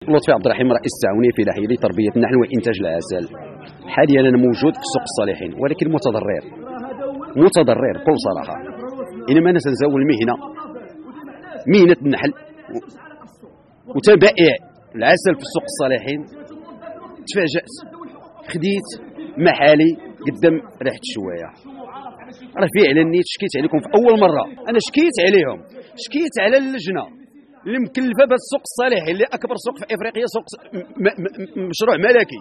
لطفي عبد الرحيم رئيس التعاونيه الفلاحيه لتربيه النحل وانتاج العسل. حاليا انا موجود في سوق الصالحين ولكن متضرر بكل صراحه. انما انا سنزاول مهنه النحل وتبائع العسل في سوق الصالحين. تفاجأت خديت محالي قدام ريحه الشوايه. راه فعلا نيت شكيت عليكم في اول مره، انا شكيت عليهم، شكيت على اللجنه اللي مكلفه بهذا السوق الصالحي اللي اكبر سوق في افريقيا، سوق مشروع ملكي.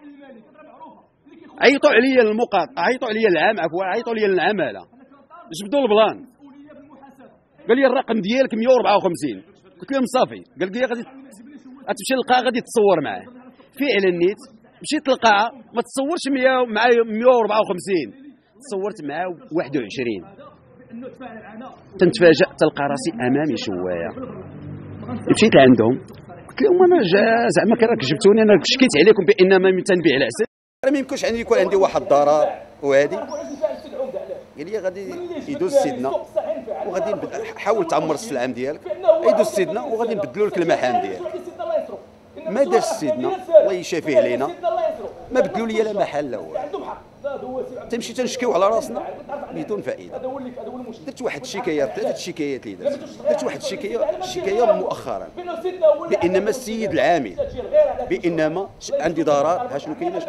عيطوا عليا عيطوا عليا العام، عيطوا عليا العماله، جبدوا البلان. قال لي الرقم ديالك 154. قلت لهم صافي. قال لي غادي تمشي للقاعه غادي تصور معاه. فعلا نيت مشيت للقاعه، ما تصورش معايا 154، تصورت معاه 21. تنتفاجأ تلقى راسي امامي شوايه. مشيت لعندهم قلت لهم انا زعما راك جبتوني، انا شكيت عليكم بان ما تنبيع العسل، راه ما يمكنش عندي يكون عندي واحد ضرر. وهذه قال لي غادي يدوز سيدنا وغادي حاول تعمر السلعه ديالك، يدوز سيدنا وغادي نبدلوا لك المحام ديالك. ما داش سيدنا الله يشافيه علينا، ما بدلوا لي لا محل لا والو. تمشي تنشكيو على راسنا بدون فائده. درت واحد الشكايه، 3 شكايات اللي درت واحد الشكايه مؤخرا بانما السيد العامل بانما عندي ضرر. ها شنو كاين.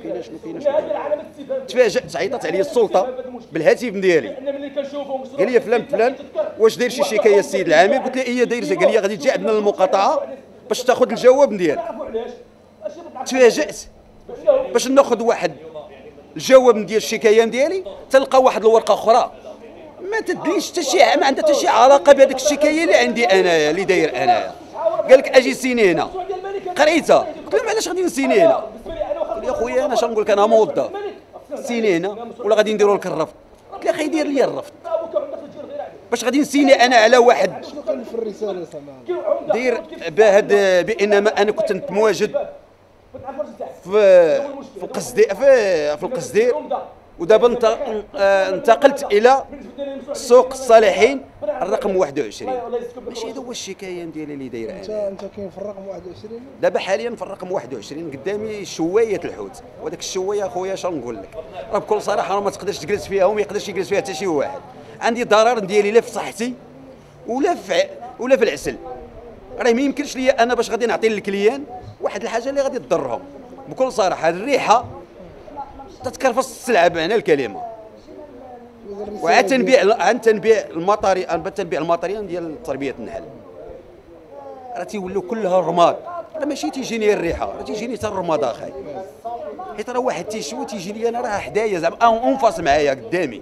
تفاجأت عيطت عليا السلطه بالهاتف ديالي، قال لي فلان واش داير شي شكايه السيد العامل؟ قلت له ايه داير. قال لي غادي تجي عندنا للمقاطعه باش تاخذ الجواب ديالك. تفاجأت باش ناخذ واحد الجواب ديال الشكايه ديالي، تلقى واحد الورقه اخرى ما تدليش حتى شي، ما عندها حتى شي علاقه بهذيك الشكايه اللي عندي انايا اللي داير انايا. قال لك اجي سيني هنا، قريتها. قلت له علاش غادي نسيني هنا؟ قال لي اخويا انا شنقول لك، انا موظف، سيني هنا ولا غادي نديروا لك الرفض. قلت له اخي دير لي الرفض، باش غادي نسيني انا على واحد في الرساله دير بانما انا كنت متواجد في القصدير ودابا انتقلت الى سوق الصالحين الرقم 21. ماشي هذا هو الشكايه ديالي اللي دايره انا. انت كاين في الرقم 21 دابا حاليا في الرقم 21 قدامي شوايه الحوت. وداك الشوايه اخويا شنو نقول لك، راه بكل صراحه راه ما تقدرش تجلس فيها وما يقدرش يجلس فيها حتى شي واحد. عندي ضرر ديالي لا في صحتي ولا في العسل. راه ما يمكنش ليا انا باش غادي نعطي للكليان واحد الحاجه اللي غادي تضرهم. بكل صراحه الريحه تتكرفص السلعه بمعنى الكلمه. وعاد تنبيع المطاريان ديال تربيه النحل راه تيولوا كلها رماد. راه ماشي تيجيني الريحه، راه تيجيني حتى الرماد اخاي، حيت راه واحد تيشوي تيجي لي انا راه حدايا زعما انفاس معايا قدامي.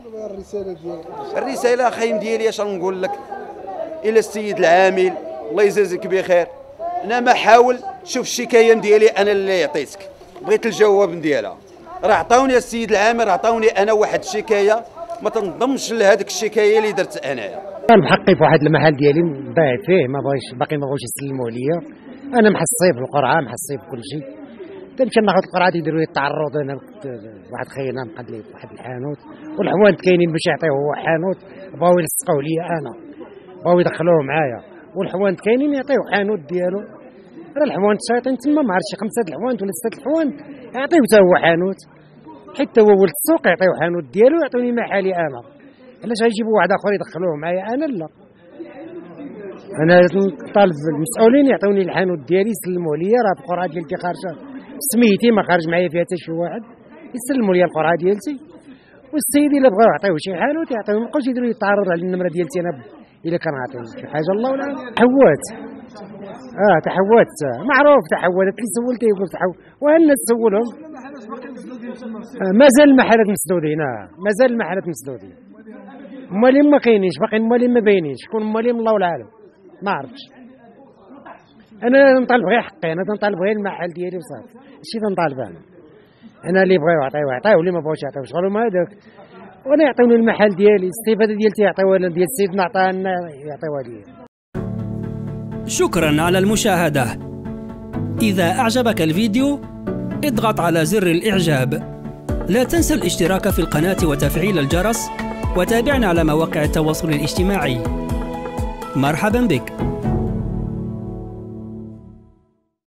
الرساله اخاي ديالي اش نقول لك، الى السيد العامل الله يجازيك بخير، انا ما حاول شوف الشكايه ديالي انا اللي عطيتك، بغيت الجواب ديالها. راه عطاوني السيد العامل، عطاوني انا واحد الشكايه ما تنضمش لهذيك الشكايه اللي درت انايا. انا بحقي في واحد المحل ديالي بايع فيه، ما بغاوش يسلموا ليا. انا محصي في القرعه، محصي في كل شيء. تمشي ناخذ القرعه يديروا لي التعرض. انا واحد خينا مقاد لي واحد الحانوت والحوانت كاينين باش يعطيوه هو حانوت، بغاو يلصقوا ليا انا، بغاو يدخلوه معايا. والحوانت كاينين يعطيوه حانوت ديالو. راه الحوانت شايطين تما، ما عرفتش 5 الحوانت ولا 6 الحوانت يعطيوه حتى هو حانوت، حتى هو ولد السوق يعطيوه حانوت ديالو يعطوني محالي انا. علاش غيجيبوا واحد اخر يدخلوه معايا انا؟ لا، انا طالب المسؤولين يعطوني الحانوت ديالي يسلموا لي. راه القرعه ديالتي خارجه سميتي، ما خارج معايا فيها حتى شي واحد، يسلموا لي القرعه ديالتي. والسيد الا بغاو يعطيوه شي حانوت يعطيوه، ما يبقاوش يديروا لي التعرض على النمره ديالتي انا الا كان عاطيني شي حاجه. الله ولا تحوات تحوات معروف. تحوات اللي سولته يقول تحوت، وانا تسولهم مازال المحلات مسدودين. مازال المحلات مسدودين. مالين ما كاينينش باقي، مالين ما باينينش. شكون مالين الله والعالم ما عرفتش. انا نطالب غير حقي، انا تنطالب غير المحل ديالي وصافي. هادشي تنطالب انا اللي بغاو يعطيو واللي ما بغاوش يعطيو شغلهم هذاك. وانا يعطيوني المحل ديالي، الاستفاده ديالتي يعطيوها لنا، ديال سيدنا عطانا يعطيوها لي. شكرا على المشاهدة. إذا أعجبك الفيديو اضغط على زر الإعجاب. لا تنسى الاشتراك في القناة وتفعيل الجرس، وتابعنا على مواقع التواصل الاجتماعي. مرحبا بك.